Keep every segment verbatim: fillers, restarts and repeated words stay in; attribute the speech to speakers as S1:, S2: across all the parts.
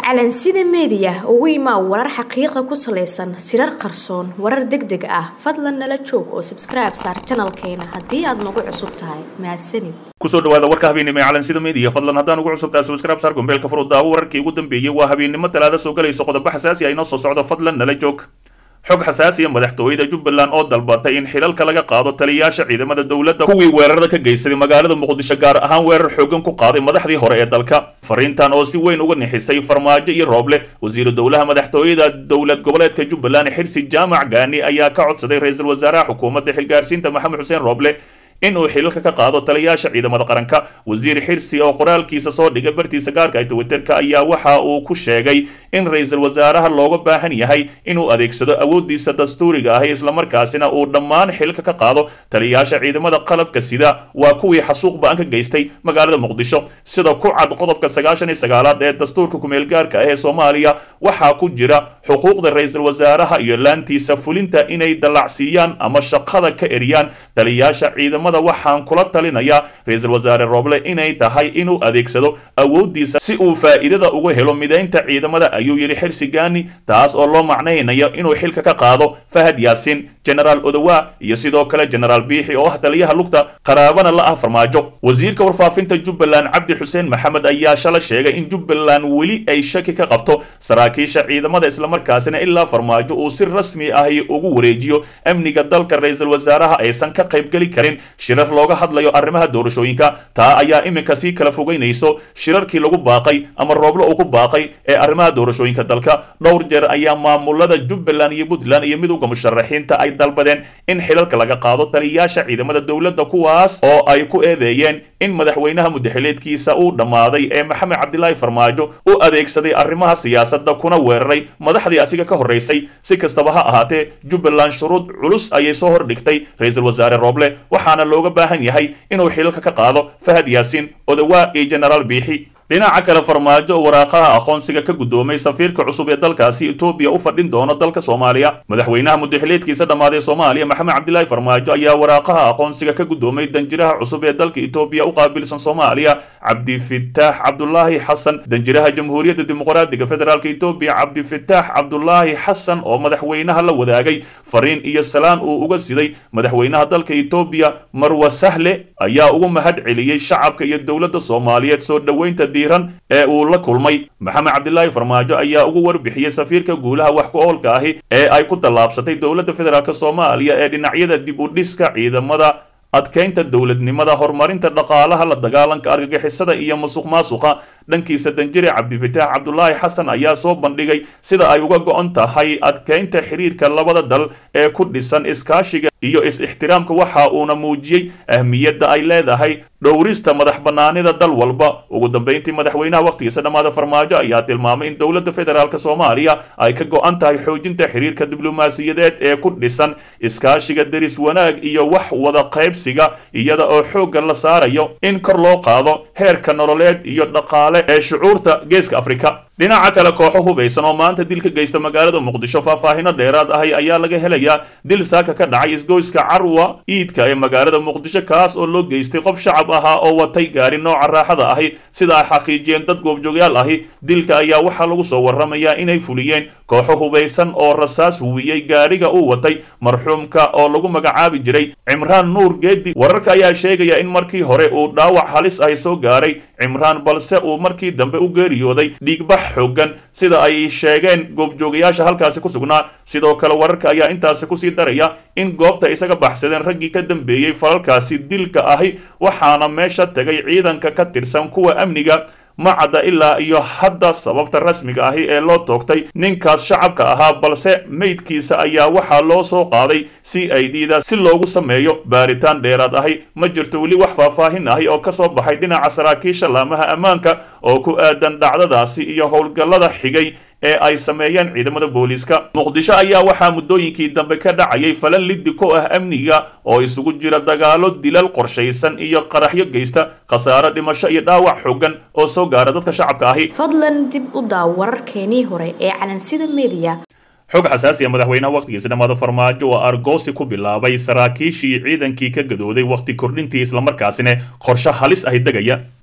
S1: calansida media ugu imaa warar xaqiiqo ku saleysan sirar qarsoon warar degdeg ah fadlan nala joog oo subscribe saar channelkeena hadii aad nagu cusub tahay mahadsanid
S2: kusoo dhawaada warka habeenimo ee calansida media fadlan hadaan ugu cusub tahay subscribe saar gombeelka furudda wararkii ugu dambeeyay waa habeenimo talaada soo galayso qodobo xasaasi ah inoo soo socdo fadlan nala joog xog xasaasi ah madaxtooyada Jubbaland oo dalbatay in xilalka laga qaado taliyaasha ciidamada dawladda kuwii weerarada ka geystay magaalada Muqdisho gaar ahaan weerar xoogan ku qaaday madaxdii hore ee dalka fariintan oo si weyn uga nixisay farmaajo iyo Rooble wasiir dawlaha madaxtooyada dawlad goboleedka Jubbaland Xirsi Jaamac Gaani ayaa ka codsaday ra'iisul wasaaraha xukuumadda xilgaarsiinta Maxamed Xuseen Rooble inuu xilalka ka qaado taliyaasha ciidamada qaranka wasiir Xirsi oo qoraalkiisa soo dhigay bartiisa gaarka ee Twitterka ayaa waxa uu ku sheegay in ra'iisul wasaaraha looga baahan yahay inuu adeegsado awoodiisa dastuuriga ah isla markaasina uu dhammaan xilalka ka qaado taliyaasha ciidamada qalabka sida waa kuwii xasuuq baan ka geystay magaalada Muqdisho sida ku cad qodobka sagaashan iyo sagaal ee dastuurka ku meel gaarka ah ee Soomaaliya waxa ku jira xuquuqda ra'iisul wasaaraha iyo laantiisa fulinta inay dalacsiyaan ama shaqada ka eriyaan taliyaasha ciidamada waxaan kula talinayaa ra'iisul wasaare Rooble inay tahay inuu adeegsado awoodiisa si uu faa'iidada uga helo mideynta ciidamada ayuu yiri Xirsi Gaani taas oo loo macnaynayo inuu xilka ka qaado Fahad Yaasin General Odawa iyo sidoo kale General Biixi oo ah taliyaha lugta qaraabana la ah farmaajo wasiirka warfaafinta Jubbaland Cabdi Xuseen Maxamed ayaa shala sheegay in Jubbaland weli ay shaki ka qabto saraakiisha ciidamada isla markaasina ilaa farmaajo uu si rasmi ah ugu wareejiyo amniga dalka ra'iisul wasaaraha aysan ka qayb gali karin shirar looga hadlayo arrimaha doorashooyinka taa ayaa iminka si kala fogeynayso shirarkii lagu baaqay ama Rooble uu ku baaqay ee arrimaha doorashooyinka dalka dhowr jeer ayaa maamulada Jubbaland iyo Puntland iyo midowga musharaxiinta ay dalbadeen in xilalka laga qaado taliyaasha ciidamada dawladda kuwaas oo ay ku eedeeyeen in madaxweynaha muddaxileedkiisa uu dhamaaday ee Maxamed Cabdilaahi Farmaajo uu adeegsaday arrimaha siyaasadda kuna weeraray madaxdii asiga ka horeysay si kastaba ha ahaatee Jubbaland shuruud culus ayay soo hordhigtay ra'iisul wasaare Rooble waxaana looga baahan yahay inuu xilalka ka qaado Fahad Yaasin Odawa iyo General Biixi dhinaca kale farmaajo waraaqaha aqoonsiga ka gudoomay safiirka cusub ee dalkaasi Itoobiya u fadhin doona dalka Soomaaliya madaxweynaha muddaxileedkiisa dhamaaday Soomaaliya Maxamed Cabdilaahi Farmaajo ayaa waraaqaha aqoonsiga ka gudoomay danjiraha cusub ee dalka Itoobiya u qaabilsan Soomaaliya Cabdi Fattaax Cabdullaahi Xasan danjiraha Jamhuuriyadda Dimuqraadiga Federaalka Itoobiya Cabdi Fattaax Cabdullaahi Xasan oo madaxweynaha la wadaagay fariin iyo salaan uu uga siday madaxweynaha dalka Itoobiya Marwa Sahle ayaa ugu mahad celiyay shacabka iyo dawladda Soomaaliyeed soo dhaweynta ee uu la kulmay Maxamed Cabdilaahi Farmaajo ayaa ugu warbixiyay safiirka guulaha wax ku oolka ah ee ay ku talaabsatay dawladda federaalka Soomaaliya ee dhinacyada dib u dhiska ciidamada adkeynta dawladnimada horumarinta dhaqaalaha la dagaalanka argagixisada iyo musuqmaasuqa dhankiisa danjire Cabdi Fattaax Cabdullaahi Xasan ayaa soo bandhigay sida ay uga go'an tahay adkeynta xiriirka labada dal ee ku dhisan iskaashiga iyo is-ixtiraamka waxa uuna muujiyay ahmiyadda ay leedahay dhowrista madax banaanida dal walba ugu dambeyntii madaxweynaha waqtigiisa dhamaada Farmaajo ayaa tilmaamay in dawladda federaalka Soomaaliya ay ka go'an tahay xoojinta xiriirka diblomaasiyadeed ee ku dhisan iskaashiga deris wanaag iyo wax wada qaybsiga iyada oo xoogga la saarayo in kor loo qaado heerka nololeed iyo dhaqaale ee shucuurta geeska Afrika dhinaca kale kooxo hubeysan oo maanta dil ka geysta magaalada Muqdisho faahfaahino dheeraad ah ayaa laga helayaa dil saaka ka dhacay isgoyska Carwa iidka ee magaalada Muqdisho kaas oo loo geystay qof shacab ahaa oo watay gaari nooca raaxada ah sida ay xaqiijiyeen dad goobjoogayaal ah dilka ayaa waxa lagu soo waramayaa inay fuliyeen kooxo hubeysan oo rasaas huwiyay gaariga uu watay marxuumka oo lagu magacaabi jiray Cimraan Nuur Geedi wararka ayaa sheegaya in markii hore uu dhaawac halis ah soo gaaray Cimraan balse uu markii dambe u geeriyooday dhiigbax xoogan sida ay sheegeen goobjoogayaasha halkaasi ku sugnaa sidoo kale wararka ayaa intaas ku sii daraya in goobta isaga baxsadeen raggii ka dambeeyay falalkaasi dilka ahi waxaana meesha tagay ciidanka ka tirsan kuwa amniga macada ilaa iyo hadda sababta rasmiga ah ee loo toogtay ninkaas shacabka ahaa balse meydkiisa ayaa waxa loo soo qaaday C I D da si loogu sameeyo baaritaan dheeraad ah ma jirto wali wax faahfaahin ah oo ka soo baxay dhinaca saraakiisha laamaha ammaanka oo ku aadan dhacdadaasi iyo howlgallada xigay ee ay sameeyeen ciidamada booliska Muqdisho ayaa waxa muddooyinkii dambe ka dhacayay falan liddi ku ah amniga oo isugu jira dagaalo dilal qorshaysan iyo qaraxyo geysta khasaare dhimasho iyo dhaawac xooggan oo soo gaara dadka shacabka ahi
S1: fadlan dib u daaw wararkeenii hore ee calansida media
S2: xog xasaasi ah madaxweynaha waqtigiisa dhamaada Farmaajo oo argoosi ku bilaabay saraakiishii ciidankii ka gadooday waqti kordhintii isla markaasina qorshe halis ah degaya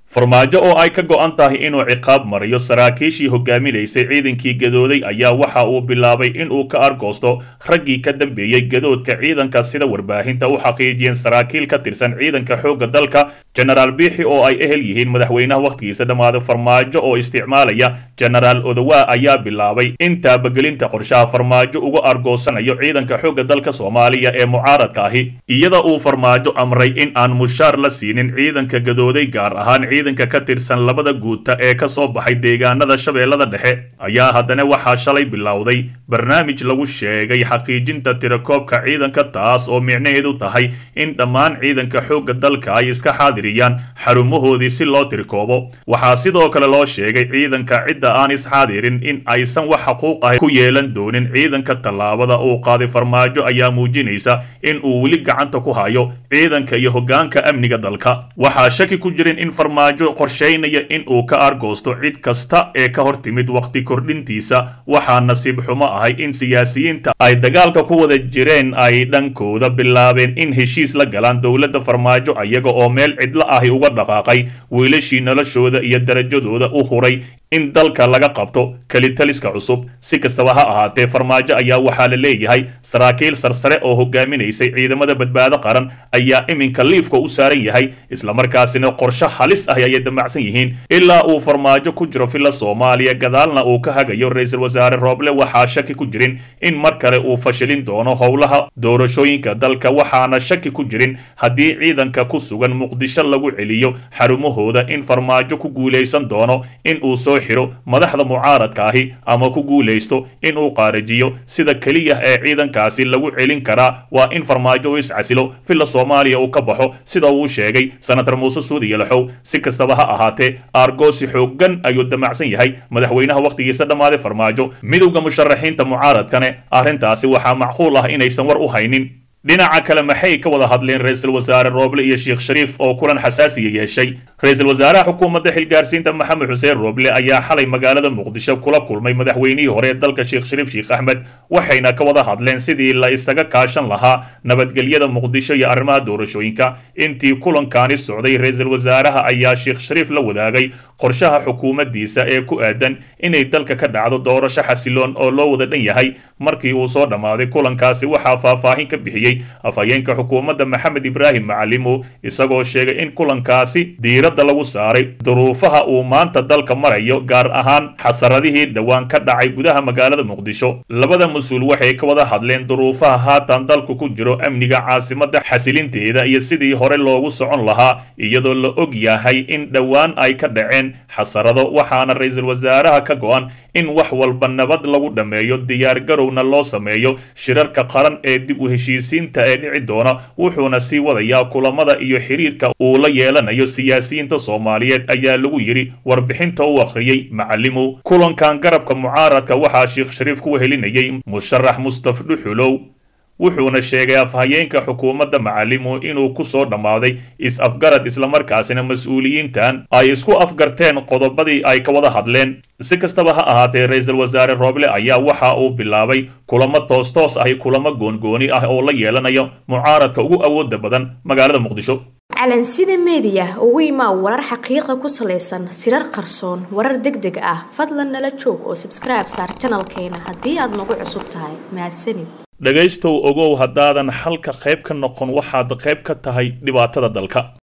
S2: farmaajo oo ay ka go'an tahay inuu ciqaab mariyo saraakiishii hogaaminaysay ciidankii gadooday ayaa waxa uu bilaabay inuu ka argoosto raggii ka dambeeyey gadoodka ciidanka sida warbaahinta u xaqiijiyeen saraakiil ka tirsan ciidanka xoogga dalka jenaraal biixi oo ay ehel yihiin madaxweynaha wakhtigiisa dhammaaday farmaajo oo isticmaalaya jenaraal odawaa ayaa bilaabay in taabagelinta qorshaha farmaajo uga argoosanayo ciidanka xoogga dalka soomaaliya ee mucaaradka ahi iyada uu farmaajo amray in aan mushaar la siinin ciidanka gadooday gaar ahaan ciidanka ka tirsan labada guuta ee ka soo baxay deegaanada shabeellada dhexe ayaa haddana waxaa shalay bilowday barnaamij lagu sheegay xaqiijinta tirakoobka ciidanka taas oo micnaheedu tahay in dhammaan ciidanka xoogga dalka ay iska xaadiriyaan xarumahoodii si loo tirkoobo waxaa sidoo kale loo sheegay ciidanka cidda aan isxaadirin in aysan wax xuquuq ah ku yeelan doonin ciidanka tallaabada uu qaaday farmaajo ayaa muujinaysa in uu weli gacanta ku hayo ciidanka iyo hoggaanka amniga dalka waxaa shaki ku jirin in farmaajo qorsheynaya in uu ka argoosto cid kasta ee ka hor timid waqti kordhintiisa waxaa nasiib xumo ahay in siyaasiyiinta ay dagaalka ku wada jireen ay dhankooda bilaabeen in heshiis la galaan dowladda farmaajo ayaga oo meel cidlo ahi uga dhaqaaqay wiilashii noloshooda iyo darajadooda u huray in dalka laga qabto kelitaliska cusub si kastaba ha ahaatee farmaajo ayaa waxaa la leeyahay saraakiil sarsare oo hogaaminaysay ciidamada badbaado qaran ayaa iminka liifka u saaran yahay islamarkaasina qorshe halis ah ayay damacsan yihiin ilaa uu farmaajo ku jiro filla soomaaliya gadaalna uu ka hagayo ra-iisul wasaare rooble waxaa shaki ku jirin in mar kale uu fashilin doono howlaha doorashooyinka dalka waxaana shaki ku jirin haddii ciidanka ku sugan muqdisho lagu celiyo xarumahooda in farmaajo ku guulaysan doono in uu soo xiro madaxda mucaaradka ahi ama ku guulaysto in uu qaarajiyo sida keliya ee ciidankaasi lagu celin karaa waa in farmaajo uu iscasilo filla soomaaliya uu ka baxo sida uu sheegay senator muuse suudi yalaxow si kastaba ha ahaatee aargoosi xooggan ayuu damacsan yahay madaxweynaha wakhtigiisa dhammaaday farmaajo midowda musharaxiinta mucaaradkane arrintaasi waxaa macquul ah inaysan war u haynin dhinaca kale maxay ka wada hadleen ra-iisul wasaare rooble iyo sheekh shariif oo kulan xasaasiya yeeshay ra-iisul wasaaraha xukuumadda xilgaarsiinta maxamed xuseen rooble ayaa xalay magaalada muqdisho kula kulmay madaxweynihii hore ee dalka sheekh shariif sheekh axmed waxayna ka wada hadleen sidii la isaga kaashan lahaa nabadgelyada muqdisho iyo arrimaha doorashooyinka intii kulankaani socday ra-iisul wasaaraha ayaa sheekh shariif la wadaagay qorshaha xukuumaddiisa ee ku aadan inay dalka ka dhacdo doorasho xasiloon oo loo wada dhan yahay markii uu soo dhammaaday kulankaasi waxaa faahfaahin ka bixiyey afhayeenka xukuumadda maxamed ibraahim macalimo isagoo sheegay in kulankaasi diiradda lagu saaray duruufaha uu maanta dalka marayo gaar ahaan xasaradihii dhowaan ka dhacay gudaha magaalada muqdisho labada mas-uul waxay ka wada hadleen duruufaha haatan dalku ku jiro amniga caasimadda xasilinteeda iyo sidii hore loogu socon lahaa iyadoo la og yahay in dhowaan ay ka dhaceen xasarado waxaana ra-iisul wasaaraha ka go-an in wax walba nabad lagu dhammeeyo diyaargarowna loo sameeyo shirarka qaran ee dib u heshiisiin ee dhici doona wuxuuna sii wadayaa kulamada iyo xiriirka uu la yeelanayo siyaasiyiinta soomaaliyeed ayaa lagu yidhi warbixinta u akhriyey macalimo kulankan garabka mucaaradka waxaa sheekh shariif ku wehelinayay musharax mustaf dhuxulow wuxuuna sheegay afhayeenka xukuumadda macalimo inuu ku soo dhammaaday is-afgarad islamarkaasina mas-uuliyiintan ay isku afgarteen qodobadii ay ka wada hadleen si kastaba ha ahaatee ra-iisul wasaare rooble ayaa waxa uu bilaabay kulamo toos-toos ahi kulamo goongooni ah oo la yeelanayo mucaaradka ugu awooda badan magaalada muqdisho
S1: calansida meediya ugu imaa warar xaqiiqa ku salaysan sirar qarsoon warar deg deg ah fadlan nala joog oo subscribe saar channelkeena haddii aad nagu cusub tahay mahadsanid
S2: dhegaystow ogow haddaadan xalka qayb ka noqon waxaad qayb ka tahay dhibaatada dalka.